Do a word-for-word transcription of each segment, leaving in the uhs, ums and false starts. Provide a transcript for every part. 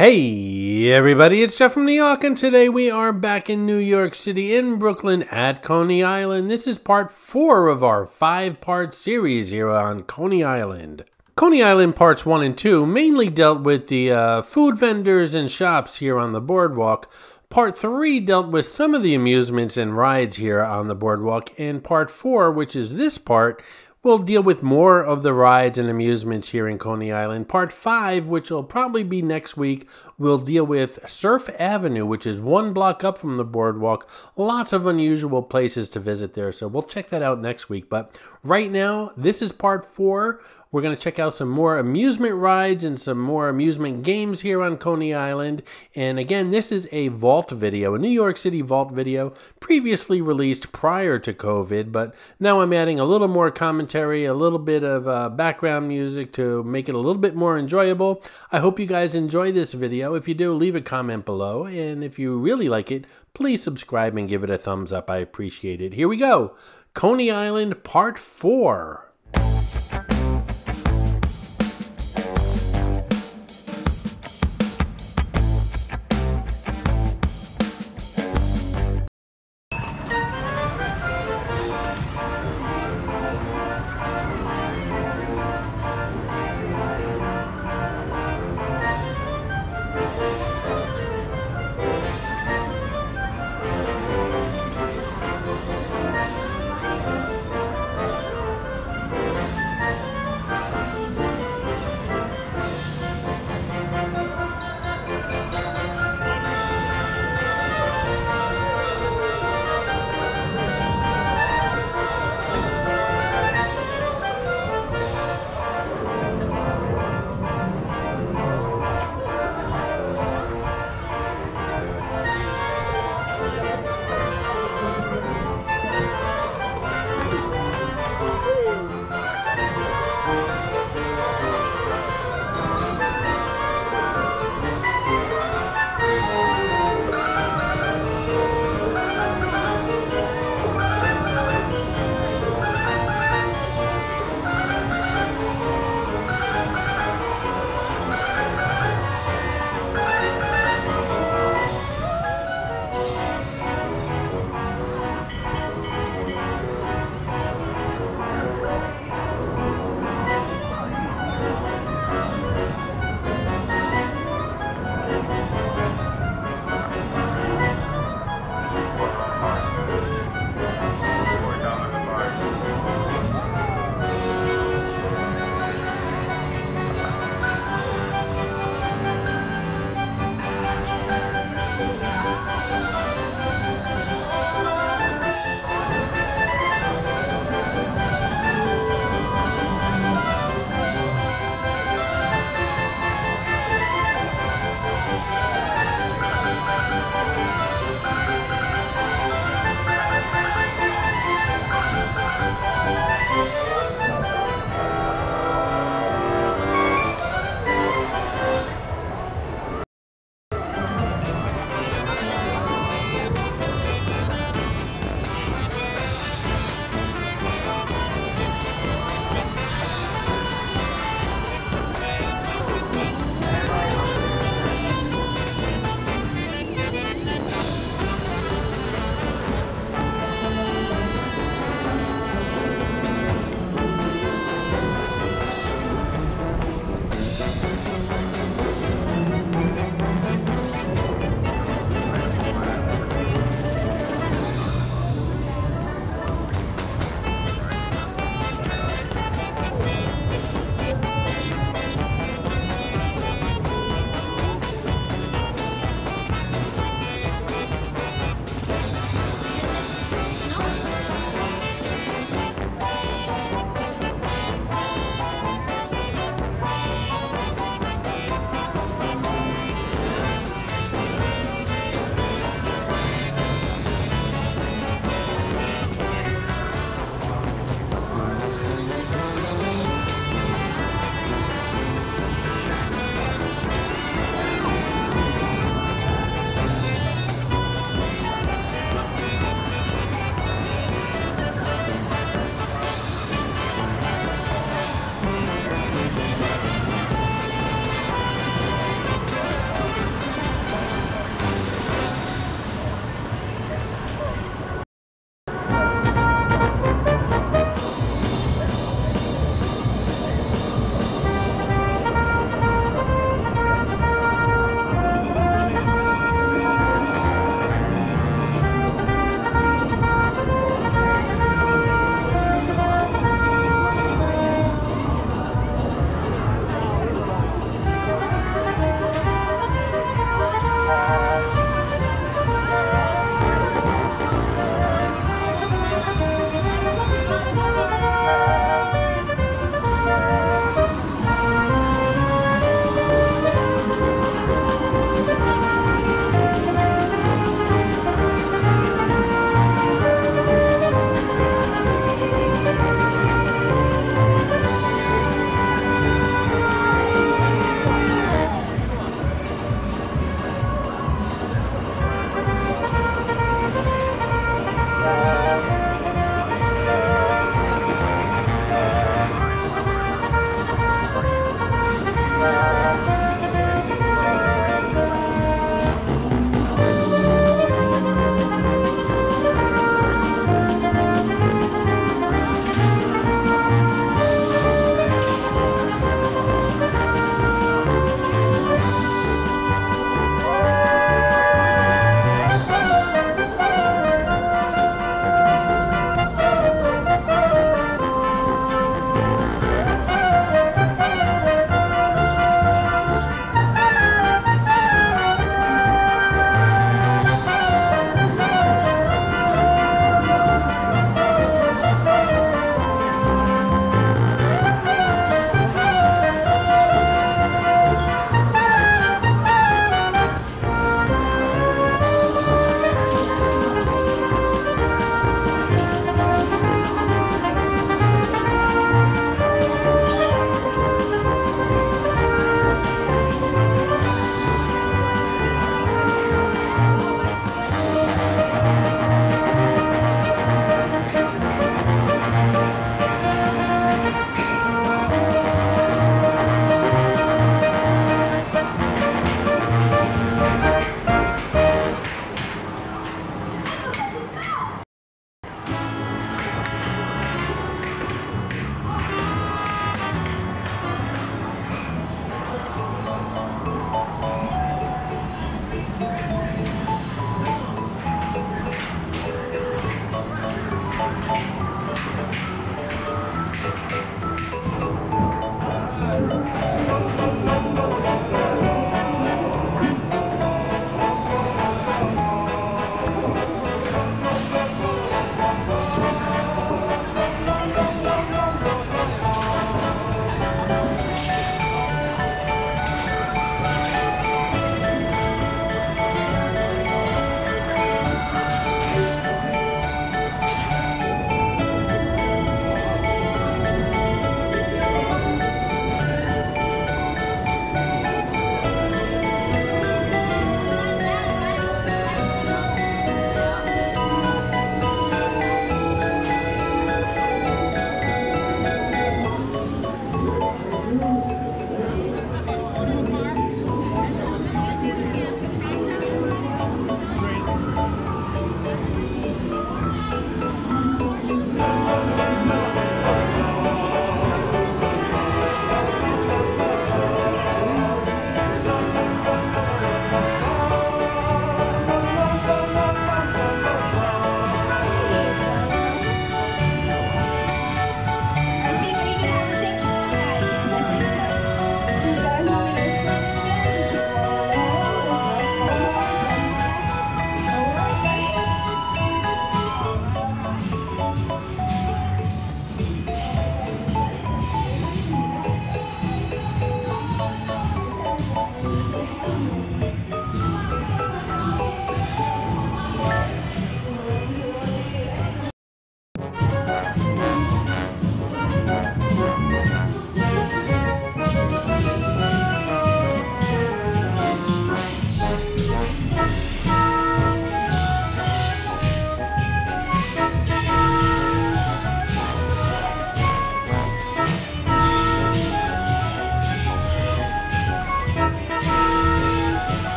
Hey everybody, it's Jeff from the Yawk, and today we are back in New York City, in Brooklyn, at Coney Island. This is part four of our five-part series here on Coney Island. Coney Island parts one and two mainly dealt with the uh, food vendors and shops here on the boardwalk. Part three dealt with some of the amusements and rides here on the boardwalk, and part four, which is this part, we'll deal with more of the rides and amusements here in Coney Island. Part five, which will probably be next week, we'll deal with Surf Avenue, which is one block up from the boardwalk. Lots of unusual places to visit there, so we'll check that out next week. But right now, this is part four. We're going to check out some more amusement rides and some more amusement games here on Coney Island. And again, this is a vault video, a New York City vault video, previously released prior to COVID. But now I'm adding a little more commentary, a little bit of uh, background music to make it a little bit more enjoyable. I hope you guys enjoy this video. If you do, leave a comment below. And if you really like it, please subscribe and give it a thumbs up. I appreciate it. Here we go. Coney Island Part four.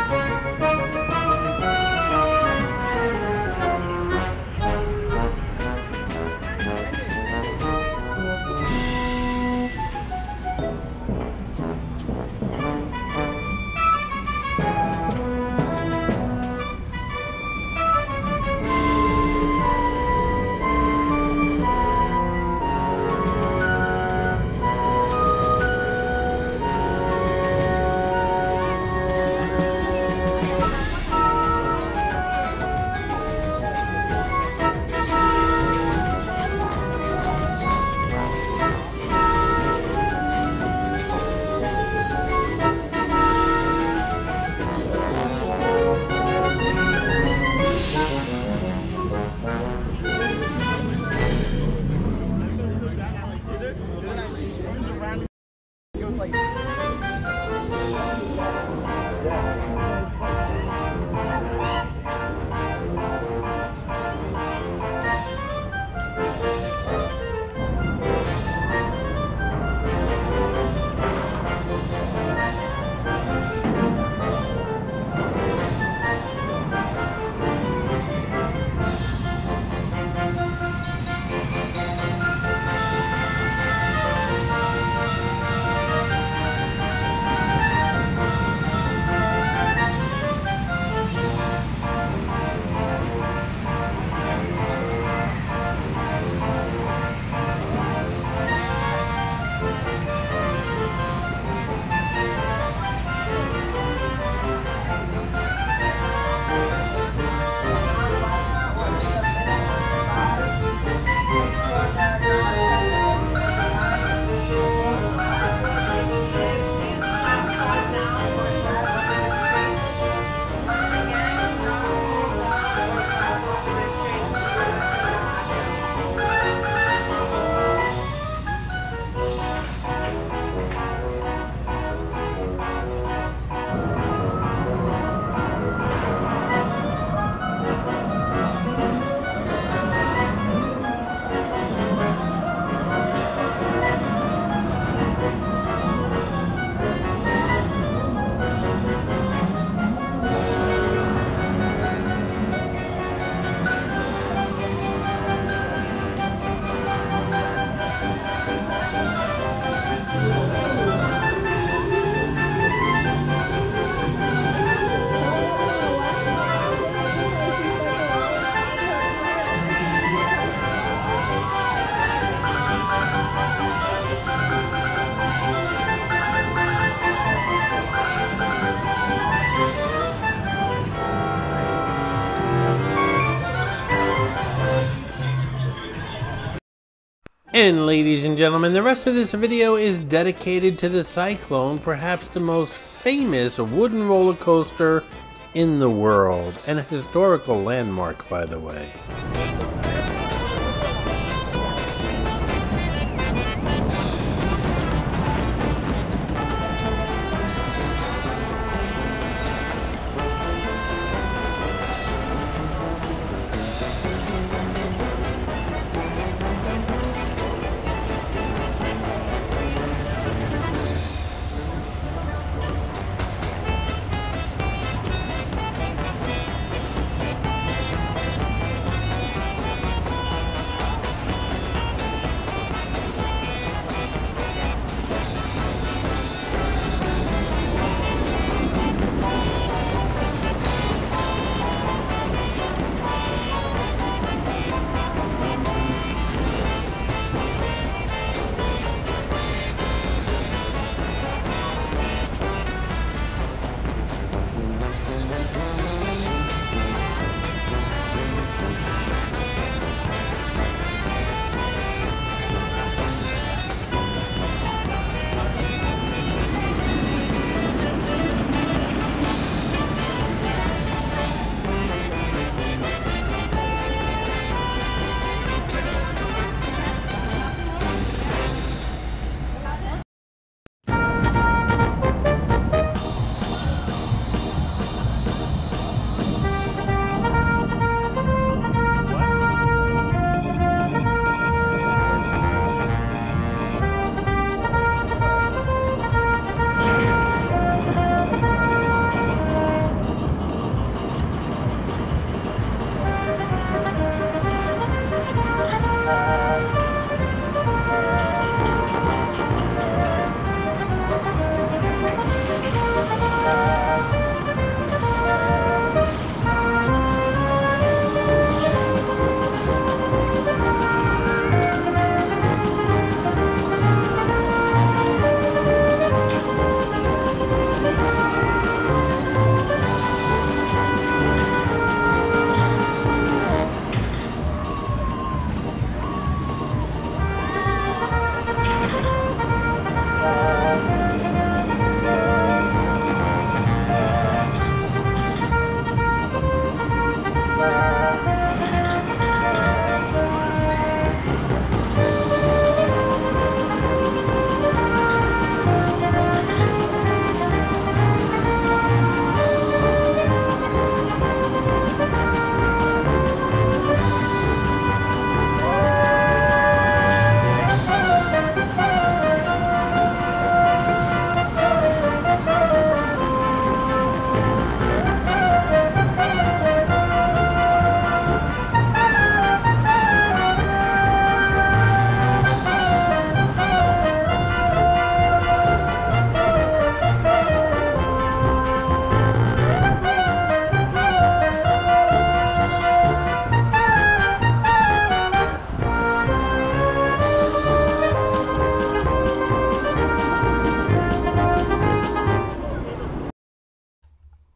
And ladies and gentlemen, the rest of this video is dedicated to the Cyclone, perhaps the most famous wooden roller coaster in the world, and a historical landmark, by the way.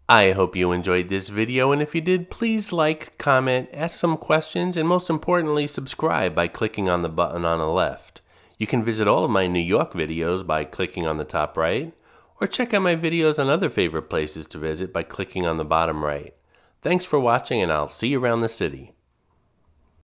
I hope you enjoyed this video, and if you did, please like, comment, ask some questions, and most importantly, subscribe by clicking on the button on the left. You can visit all of my New York videos by clicking on the top right, or check out my videos on other favorite places to visit by clicking on the bottom right. Thanks for watching, and I'll see you around the city.